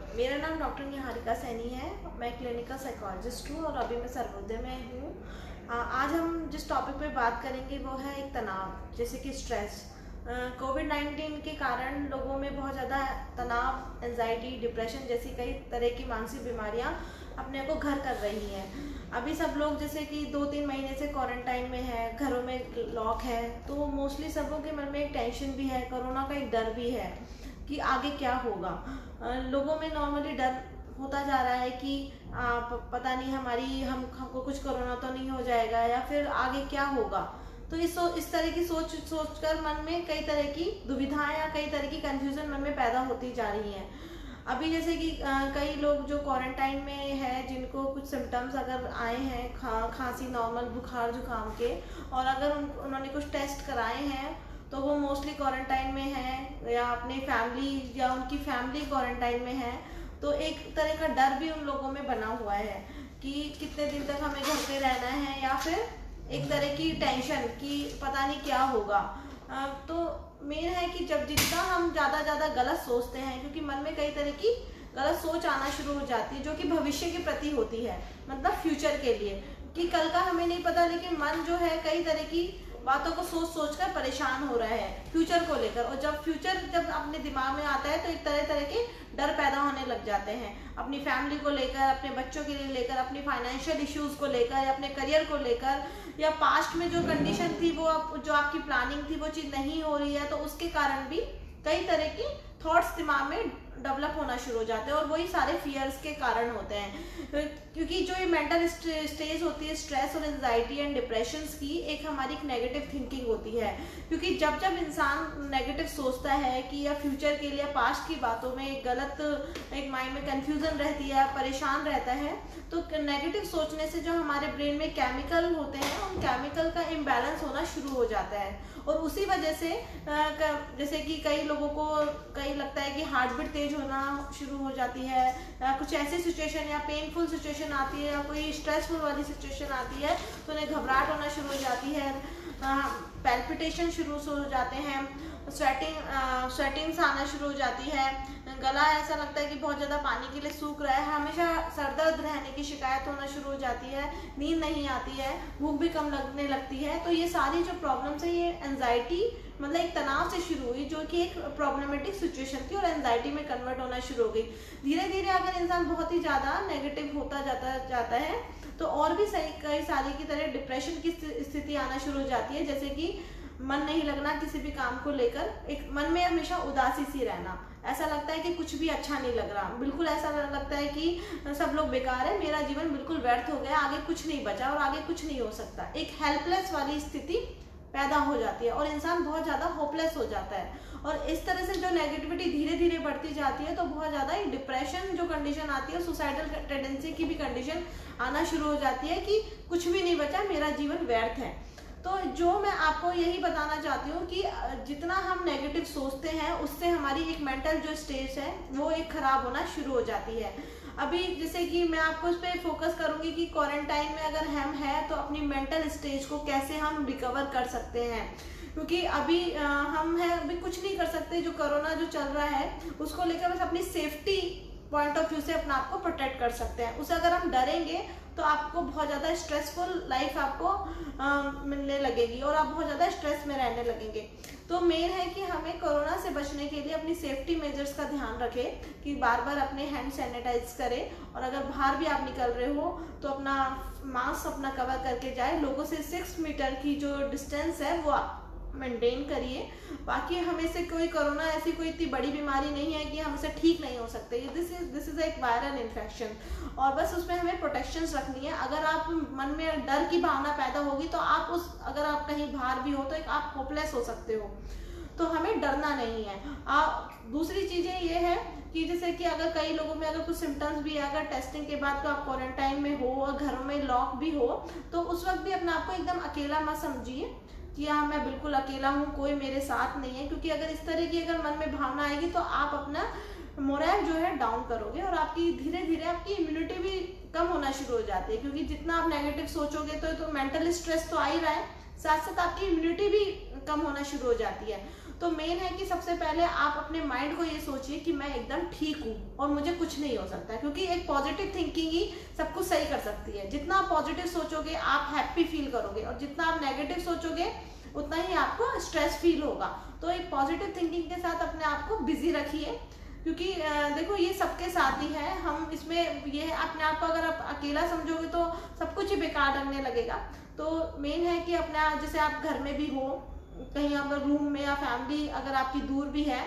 मेरा नाम डॉक्टर निहारिका सैनी है। मैं क्लिनिकल साइकोलॉजिस्ट हूँ और अभी मैं सर्वोदय में हूँ। आज हम जिस टॉपिक पे बात करेंगे वो है एक तनाव, जैसे कि स्ट्रेस। कोविड-19 के कारण लोगों में बहुत ज़्यादा तनाव, एंजाइटी, डिप्रेशन जैसी कई तरह की मानसिक बीमारियाँ अपने को घर कर रही हैं। अभी सब लोग जैसे कि 2-3 महीने से क्वारंटाइन में है, घरों में लॉक है, तो मोस्टली सबों के मन में एक टेंशन भी है, कोरोना का एक डर भी है कि आगे क्या होगा। लोगों में नॉर्मली डर होता जा रहा है कि पता नहीं हमको कुछ कोरोना तो नहीं हो जाएगा या फिर आगे क्या होगा। तो इस तरह की सोचकर मन में कई तरह की दुविधाएं या कई तरह की कंफ्यूजन मन में पैदा होती जा रही हैं। अभी जैसे कि कई लोग जो क्वारंटाइन में है, जिनको कुछ सिम्टम्स अगर आए हैं, खांसी, नॉर्मल बुखार जुकाम के, और अगर उन्होंने कुछ टेस्ट कराए हैं तो वो मोस्टली क्वारंटाइन में है या अपने फैमिली या उनकी फैमिली क्वारंटाइन में है, तो एक तरह का डर भी उन लोगों में बना हुआ है कि कितने दिन तक हमें घर पे रहना है, या फिर एक तरह की टेंशन कि पता नहीं क्या होगा। तो मेन है कि जब जितना हम ज़्यादा गलत सोचते हैं, क्योंकि मन में कई तरह की गलत सोच आना शुरू हो जाती है जो कि भविष्य के प्रति होती है, मतलब फ्यूचर के लिए, कि कल का हमें नहीं पता, लेकिन मन जो है कई तरह की बातों को सोच कर परेशान हो रहा है फ्यूचर को लेकर। और जब फ्यूचर अपने दिमाग में आता है तो एक तरह के डर पैदा होने लग जाते हैं, अपनी फैमिली को लेकर, अपने बच्चों के लिए लेकर, अपनी फाइनेंशियल इश्यूज को लेकर, या अपने करियर को लेकर, या पास्ट में जो कंडीशन थी वो जो आपकी प्लानिंग थी वो चीज़ नहीं हो रही है, तो उसके कारण भी कई तरह की थॉट्स दिमाग में डेवलप होना शुरू हो जाते हैं, और वही सारे फियर्स के कारण होते हैं। क्योंकि जो ये मेंटल स्टेज होती है स्ट्रेस और एंजाइटी एंड डिप्रेशन की, एक हमारी नेगेटिव थिंकिंग होती है। क्योंकि जब इंसान नेगेटिव सोचता है कि या फ्यूचर के लिए पास्ट की बातों में एक माइंड में कंफ्यूजन रहती है, परेशान रहता है, तो नेगेटिव सोचने से जो हमारे ब्रेन में केमिकल होते हैं, उन केमिकल का इम्बैलेंस होना शुरू हो जाता है। और उसी वजह से जैसे कि कई लोगों को लगता है कि हार्ट बीट तेज होना शुरू हो जाती है, कुछ ऐसी सिचुएशन या पेनफुल सिचुएशन आती है या कोई स्ट्रेसफुल वाली सिचुएशन आती है तो उन्हें घबराहट होना शुरू हो जाती है, पैल्पिटेशन शुरू हो जाते हैं, स्वेटिंग्स आना शुरू हो जाती है, गला ऐसा लगता है कि बहुत ज़्यादा पानी के लिए सूख रहा है, हमेशा सर दर्द रहने की शिकायत होना शुरू हो जाती है, नींद नहीं आती है, भूख भी कम लगने लगती है। तो ये सारी जो प्रॉब्लम्स है, ये एंजाइटी मतलब एक तनाव से शुरू हुई, जो कि एक प्रॉब्लमैटिक सिचुएशन थी और एंजाइटी में कन्वर्ट होना शुरू हो गई। धीरे धीरे अगर इंसान बहुत ही ज़्यादा नेगेटिव होता जाता है तो और भी कई सारी की तरह डिप्रेशन की स्थिति आना शुरू हो जाती है, जैसे कि मन नहीं लगना किसी भी काम को लेकर, एक मन में हमेशा उदासी सी रहना, ऐसा लगता है कि कुछ भी अच्छा नहीं लग रहा, बिल्कुल ऐसा लगता है कि सब लोग बेकार है, मेरा जीवन बिल्कुल व्यर्थ हो गया, आगे कुछ नहीं बचा और आगे कुछ नहीं हो सकता। एक हेल्पलेस वाली स्थिति पैदा हो जाती है और इंसान बहुत ज़्यादा होपलेस हो जाता है। और इस तरह से जो नेगेटिविटी धीरे धीरे बढ़ती जाती है तो बहुत ज़्यादा एक डिप्रेशन जो कंडीशन आती है, सुसाइडल टेंडेंसी की भी कंडीशन आना शुरू हो जाती है कि कुछ भी नहीं बचा, मेरा जीवन व्यर्थ है। तो जो मैं आपको यही बताना चाहती हूँ कि जितना हम नेगेटिव सोचते हैं उससे हमारी एक मेंटल जो स्टेज है वो एक खराब होना शुरू हो जाती है। अभी जैसे कि मैं आपको इस पर फोकस करूंगी कि क्वारंटाइन में अगर हम हैं तो अपनी मेंटल स्टेज को कैसे हम रिकवर कर सकते हैं, क्योंकि अभी हम हैं, अभी कुछ नहीं कर सकते। जो कोरोना जो चल रहा है उसको लेकर बस अपनी सेफ्टी पॉइंट ऑफ व्यू से अपना आपको प्रोटेक्ट कर सकते हैं। उसे अगर हम डरेंगे तो आपको बहुत ज़्यादा स्ट्रेसफुल लाइफ आपको मिलने लगेगी और आप बहुत ज़्यादा स्ट्रेस में रहने लगेंगे। तो मेन है कि हमें कोरोना से बचने के लिए अपनी सेफ्टी मेजर्स का ध्यान रखें कि बार बार अपने हैंड सैनिटाइज करें, और अगर बाहर भी आप निकल रहे हो तो अपना मास्क अपना कवर करके जाए, लोगों से 6 मीटर की जो डिस्टेंस है वो आप मेंटेन करिए। बाकी हमें से कोई कोरोना ऐसी कोई इतनी बड़ी बीमारी नहीं है कि हम इसे ठीक नहीं हो सकते, दिस इज एक वायरल इन्फेक्शन, और बस उसमें हमें प्रोटेक्शंस रखनी है। अगर आप मन में डर की भावना पैदा होगी तो आप अगर आप कहीं बाहर भी हो तो आप होपलेस हो सकते हो, तो हमें डरना नहीं है। दूसरी चीज़ें ये है कि जैसे कि अगर कई लोगों में अगर कुछ सिम्टम्स भी है, अगर टेस्टिंग के बाद तो आप क्वारंटाइन में हो और घरों में लॉक भी हो, तो उस वक्त भी अपने आप को एकदम अकेला मत समझिए कि हाँ मैं बिल्कुल अकेला हूँ, कोई मेरे साथ नहीं है। क्योंकि अगर इस तरह की अगर मन में भावना आएगी तो आप अपना मोरल जो है डाउन करोगे और आपकी धीरे धीरे आपकी इम्यूनिटी भी कम होना शुरू हो जाती है। क्योंकि जितना आप नेगेटिव सोचोगे तो मेंटल स्ट्रेस तो आ ही रहा है, साथ साथ आपकी इम्यूनिटी भी कम होना शुरू हो जाती है। तो मेन है कि सबसे पहले आप अपने माइंड को ये सोचिए कि मैं एकदम ठीक हूँ और मुझे कुछ नहीं हो सकता, क्योंकि एक पॉजिटिव थिंकिंग ही सब कुछ सही कर सकती है। जितना आप पॉजिटिव सोचोगे आप हैप्पी फील करोगे, और जितना आप नेगेटिव सोचोगे उतना ही आपको स्ट्रेस फील होगा। तो एक पॉजिटिव थिंकिंग के साथ अपने आप को बिजी रखिए, क्योंकि देखो ये सबके साथ ही है। हम इसमें ये है, अपने आप को अगर आप अकेला समझोगे तो सब कुछ ही बेकार लगने लगेगा। तो मेन है कि अपना, जैसे आप घर में भी हो, कहीं अगर रूम में या फैमिली अगर आपकी दूर भी है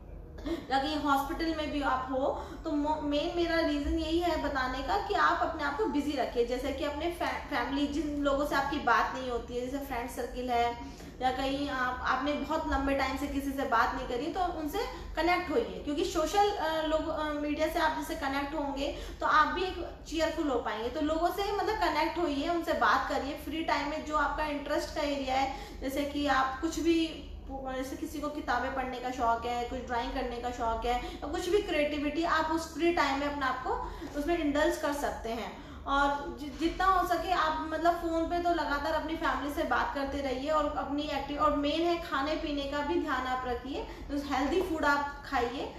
या कहीं हॉस्पिटल में भी आप हो, तो मेन मेरा रीजन यही है बताने का कि आप अपने आप को बिजी रखिए। जैसे कि अपने फैमिली, जिन लोगों से आपकी बात नहीं होती है, जैसे फ्रेंड सर्किल है या कहीं आपने बहुत लंबे टाइम से किसी से बात नहीं करी, तो उनसे कनेक्ट होइए, क्योंकि सोशल मीडिया से आप जैसे कनेक्ट होंगे तो आप भी एक चीयरफुल हो पाएंगे। तो लोगों से मतलब कनेक्ट होइए, उनसे बात करिए। फ्री टाइम में जो आपका इंटरेस्ट का एरिया है, जैसे कि आप कुछ भी, जैसे किसी को किताबें पढ़ने का शौक है, कुछ ड्राइंग करने का शौक है, या कुछ भी क्रिएटिविटी, आप उस फ्री टाइम में अपने आप को उसमें इंडल्ज कर सकते हैं। और जितना हो सके आप मतलब फोन पे तो लगातार अपनी फैमिली से बात करते रहिए और अपनी एक्टिव, और मेन है खाने पीने का भी ध्यान आप रखिए, तो हेल्दी फूड आप खाइए।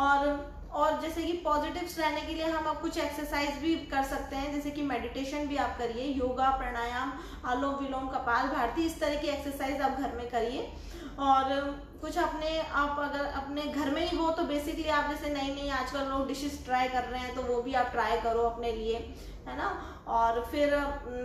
और जैसे कि पॉजिटिव्स रहने के लिए हम अब कुछ एक्सरसाइज भी कर सकते हैं, जैसे कि मेडिटेशन भी आप करिए, योगा, प्राणायाम, अनुलोम विलोम, कपाल भारती, इस तरह की एक्सरसाइज आप घर में करिए। और कुछ अपने आप अगर अपने घर में ही हो तो बेसिकली आप जैसे नई नई आजकल लोग डिशेस ट्राई कर रहे हैं, तो वो भी आप ट्राई करो अपने लिए, है ना। और फिर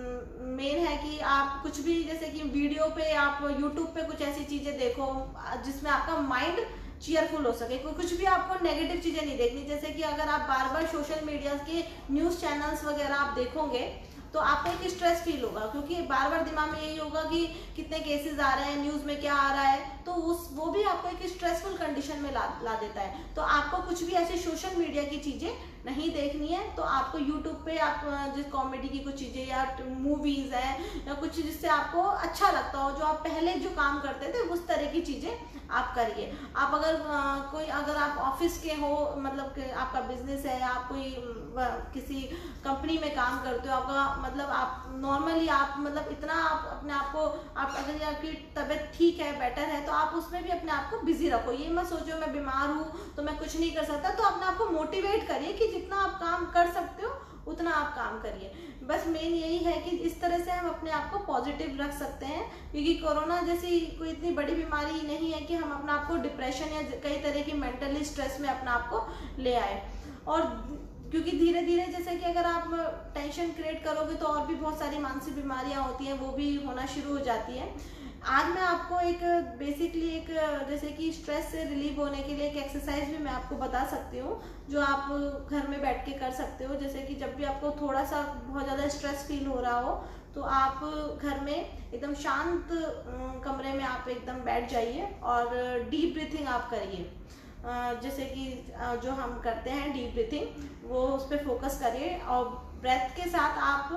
मेन है कि आप कुछ भी, जैसे कि वीडियो पे आप यूट्यूब पे कुछ ऐसी चीजें देखो जिसमें आपका माइंड चीयरफुल हो सके। कुछ भी आपको नेगेटिव चीजें नहीं देखनी। जैसे कि अगर आप बार बार सोशल मीडिया के न्यूज चैनल्स वगैरह आप देखोगे तो आपको एक स्ट्रेस फील होगा, क्योंकि बार बार दिमाग में यही होगा कि कितने केसेस आ रहे हैं, न्यूज में क्या आ रहा है, तो वो भी आपको एक स्ट्रेसफुल कंडीशन में ला देता है। तो आपको कुछ भी ऐसे सोशल मीडिया की चीजें नहीं देखनी है। तो आपको यूट्यूब पे आप जिस कॉमेडी की कुछ चीजें या मूवीज है या कुछ जिससे आपको अच्छा लगता हो, जो आप पहले जो काम करते थे उस तरह की चीजें आप करिए। आप अगर आप ऑफिस के हो, मतलब कि आपका बिजनेस है, आप कोई किसी कंपनी में काम करते हो, आपका मतलब आप नॉर्मली आप मतलब इतना आप अपने आप को, आप अगर आपकी तबीयत ठीक है, बेटर है, तो आप उसमें भी अपने आप को बिजी रखो। ये मत सोचो मैं बीमार हूँ तो मैं कुछ नहीं कर सकता। तो अपने आप को मोटिवेट करिए कि जितना आप काम कर सकते हो उतना आप काम करिए। बस मेन यही है कि इस तरह से हम अपने आप को पॉजिटिव रख सकते हैं, क्योंकि कोरोना जैसी कोई इतनी बड़ी बीमारी ही नहीं है कि हम अपने आप को डिप्रेशन या कई तरह की मेंटली स्ट्रेस में अपने आप को ले आए। और क्योंकि धीरे धीरे जैसे कि अगर आप टेंशन क्रिएट करोगे तो और भी बहुत सारी मानसिक बीमारियां होती हैं, वो भी होना शुरू हो जाती है। आज मैं आपको एक बेसिकली एक जैसे कि स्ट्रेस से रिलीव होने के लिए एक एक्सरसाइज भी मैं आपको बता सकती हूँ, जो आप घर में बैठ के कर सकते हो। जैसे कि जब भी आपको थोड़ा सा बहुत ज़्यादा स्ट्रेस फील हो रहा हो तो आप घर में एकदम शांत कमरे में आप एकदम बैठ जाइए और डीप ब्रीथिंग आप करिए। जैसे कि जो हम करते हैं डीप ब्रीथिंग, वो उस पर फोकस करिए और ब्रेथ के साथ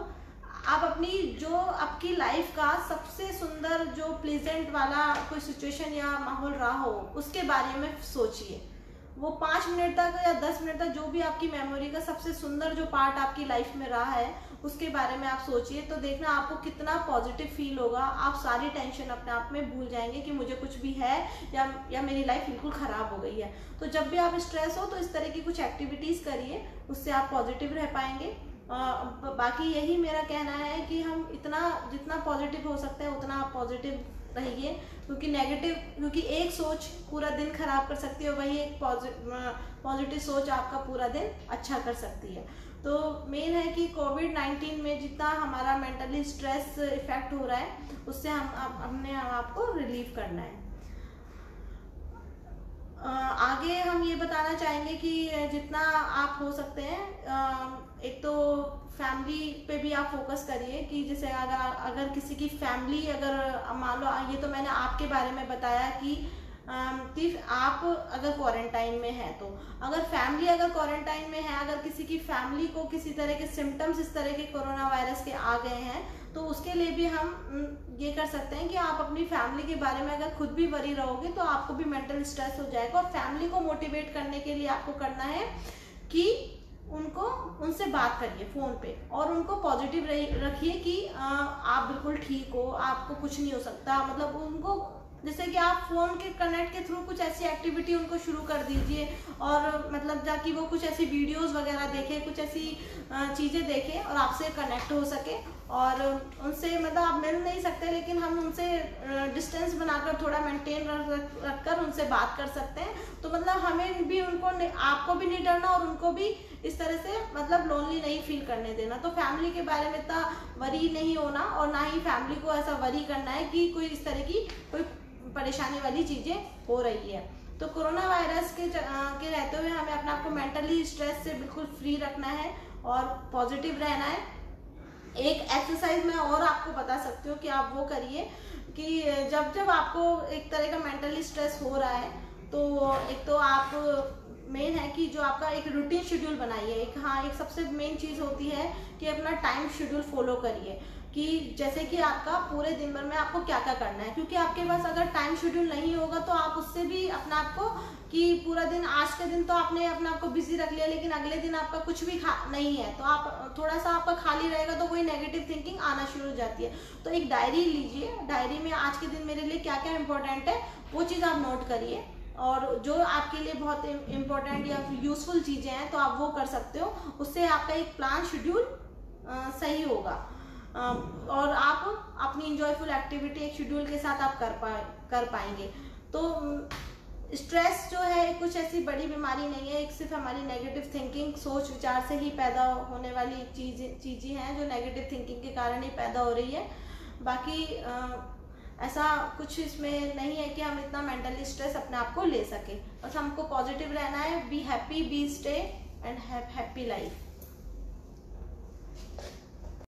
आप अपनी जो आपकी लाइफ का सबसे सुंदर जो प्लेजेंट वाला कोई सिचुएशन या माहौल रहा हो उसके बारे में सोचिए। वो 5 मिनट तक या 10 मिनट तक जो भी आपकी मेमोरी का सबसे सुंदर जो पार्ट आपकी लाइफ में रहा है उसके बारे में आप सोचिए। तो देखना आपको कितना पॉजिटिव फील होगा। आप सारी टेंशन अपने आप में भूल जाएंगे कि मुझे कुछ भी है या मेरी लाइफ बिल्कुल खराब हो गई है। तो जब भी आप स्ट्रेस हो तो इस तरह की कुछ एक्टिविटीज करिए, उससे आप पॉजिटिव रह पाएंगे। बाकी यही मेरा कहना है कि हम जितना पॉजिटिव हो सकता है उतना आप पॉजिटिव रहिए, क्योंकि एक सोच पूरा दिन खराब कर सकती है, वही एक पॉजिटिव सोच आपका पूरा दिन अच्छा कर सकती है। तो मेन है कि कोविड-19 में जितना हमारा मेंटली स्ट्रेस इफेक्ट हो रहा है उससे हमने आपको रिलीव करना है। आगे हम ये बताना चाहेंगे कि जितना आप हो सकते हैं एक तो फैमिली पे भी आप फोकस करिए कि जैसे अगर किसी की फैमिली अगर मान लो, ये तो मैंने आपके बारे में बताया कि आप अगर क्वारंटाइन में है, तो अगर फैमिली अगर क्वारंटाइन में है, अगर किसी की फैमिली को किसी तरह के सिम्टम्स इस तरह के कोरोना वायरस के आ गए हैं, तो उसके लिए भी हम ये कर सकते हैं कि आप अपनी फैमिली के बारे में अगर खुद भी वरी रहोगे तो आपको भी मेंटल स्ट्रेस हो जाएगा। और फैमिली को मोटिवेट करने के लिए आपको करना है कि उनसे बात करिए फोन पे और उनको पॉजिटिव रखिए कि आप बिल्कुल ठीक हो, आपको कुछ नहीं हो सकता। मतलब उनको जैसे कि आप फोन के कनेक्ट के थ्रू कुछ ऐसी एक्टिविटी उनको शुरू कर दीजिए, और मतलब जाकि वो कुछ ऐसी वीडियोस वगैरह देखें, कुछ ऐसी चीज़ें देखें और आपसे कनेक्ट हो सके। और उनसे मतलब आप मिल नहीं सकते, लेकिन हम उनसे डिस्टेंस बनाकर थोड़ा मेंटेन रखकर उनसे बात कर सकते हैं। तो मतलब हमें भी उनको, आपको भी नहीं डरना और उनको भी इस तरह से मतलब लोनली नहीं फील करने देना। तो फैमिली के बारे में इतना वरी नहीं होना, और ना ही फैमिली को ऐसा वरी करना है कि कोई इस तरह की कोई परेशानी वाली चीज़ें हो रही है। तो कोरोना वायरस के रहते हुए हमें अपने आप को मेंटली स्ट्रेस से बिल्कुल फ्री रखना है और पॉजिटिव रहना है। एक एक्सरसाइज मैं और आपको बता सकती हूँ कि आप वो करिए कि जब आपको एक तरह का मेंटली स्ट्रेस हो रहा है, तो एक तो आप मेन है कि जो आपका एक रूटीन शेड्यूल बनाइए। एक सबसे मेन चीज़ होती है कि अपना टाइम शेड्यूल फॉलो करिए, कि जैसे कि आपका पूरे दिन भर में आपको क्या क्या करना है। क्योंकि आपके पास अगर टाइम शेड्यूल नहीं होगा तो आप उससे भी अपने आप को, कि पूरा दिन, आज के दिन तो आपने अपने आप को बिजी रख लिया, लेकिन अगले दिन आपका कुछ भी नहीं है, तो आप थोड़ा सा आपका खाली रहेगा तो कोई नेगेटिव थिंकिंग आना शुरू हो जाती है। तो एक डायरी लीजिए, डायरी में आज के दिन मेरे लिए क्या क्या इंपॉर्टेंट है वो चीज़ आप नोट करिए, और जो आपके लिए बहुत इम्पोर्टेंट या यूजफुल चीज़ें हैं तो आप वो कर सकते हो। उससे आपका एक प्लान शेड्यूल सही होगा, और आप अपनी इंजॉयफुल एक्टिविटी एक शेड्यूल के साथ आप कर पाएंगे। तो स्ट्रेस जो है कुछ ऐसी बड़ी बीमारी नहीं है, एक सिर्फ हमारी नेगेटिव थिंकिंग, सोच विचार से ही पैदा होने वाली चीज़ें हैं जो नेगेटिव थिंकिंग के कारण ही पैदा हो रही है। बाकी ऐसा कुछ इसमें नहीं है कि हम इतना मेंटली स्ट्रेस अपने आप को ले सके। बस हमको पॉजिटिव रहना है, be happy, be stay and have happy life.